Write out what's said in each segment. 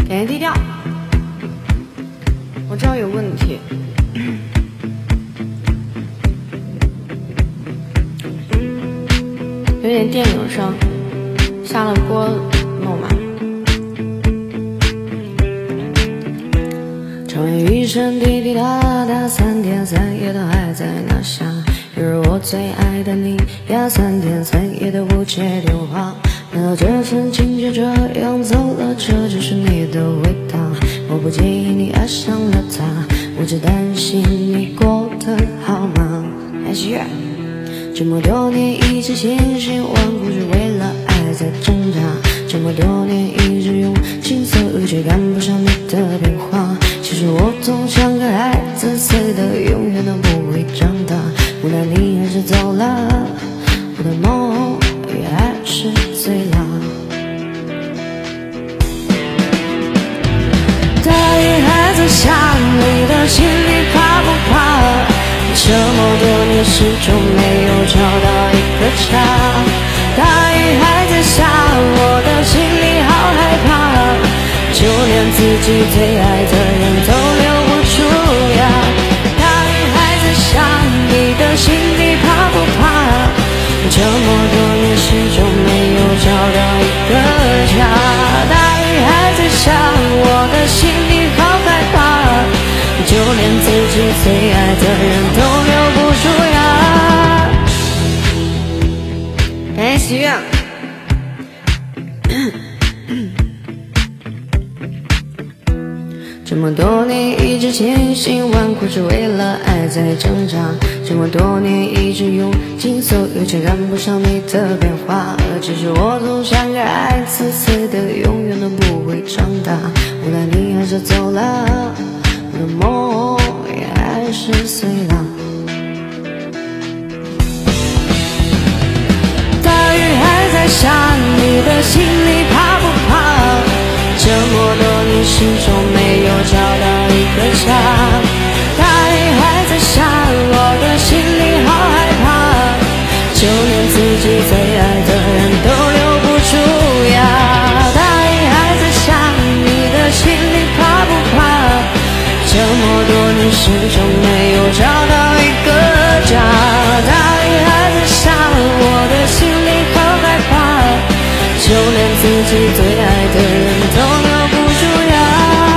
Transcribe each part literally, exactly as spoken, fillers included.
感谢低调，我知道有问题。有点电影声，下了播弄嘛。常言一声滴滴答答，三天三夜都还在那下。又是我最爱的你呀，三天三夜都不接电话。难道这份情就这样走了？这就是你的味道。我不介意你爱上了他，我只担心你过得好吗？还是月。这么多年一直千辛万苦，是为了爱在挣扎。这么多年一直用尽所有，却赶不上你的变化。其实我总像个孩子似的，永远都不会长大。无奈你还是走了，我的梦也还是碎了。大雨还在下，你的心里怕不怕？这么多年始终没有找到一个家。大雨还在下，我的心里好害怕，就连自己最爱的人都留不住呀。大雨还在下，你的心里怕不怕？这么多年始终没有找到一个家。大雨还在下，我的心里好害怕，就连自己最爱的人都留不住呀。感谢喜悦。这么多年一直千辛万苦，只为了爱在挣扎。这么多年一直用尽所有，却赶不上你的变化。其实我总像个孩子似的，永远都不会长大。无奈你还是走了，我的梦也还是碎了。大雨还在下，你的心里怕不怕？这么多年始终没有找到一个家。大雨还在下，我的心里好害怕，就连自己最爱的人都留不住呀。大雨还在下，你的心里怕不怕？这么多年始终没有找到一个家。大雨还在下，我的心里好害怕，就连自己最爱的人都留不住呀。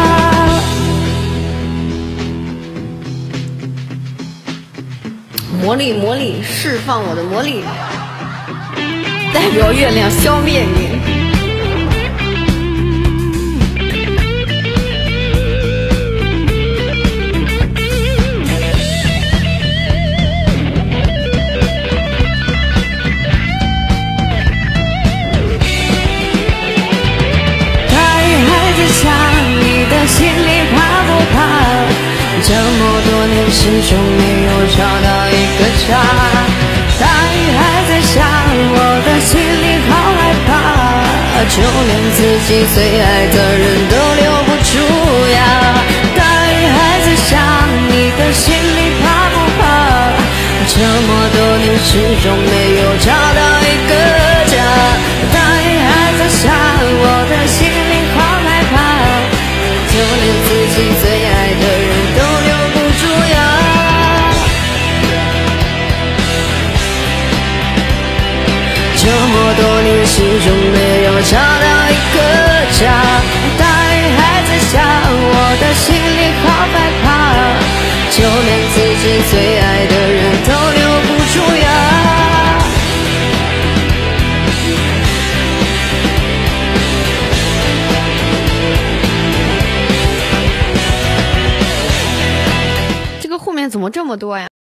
魔力魔力，释放我的魔力，代表月亮消灭你。心里怕不怕？这么多年始终没有找到一个家。大雨还在下，我的心里好害怕，就连自己最爱的人都留不住呀。大雨还在下，你的心里怕不怕？这么多年始终没有找到一个家。大雨还在下，我的心里好害怕，就连自己最爱的人都留不住呀。这么多年始终没有找到一个家。大雨还在下，我的心里好害怕，就连自己最爱的人都留不住呀。后面怎么这么多呀？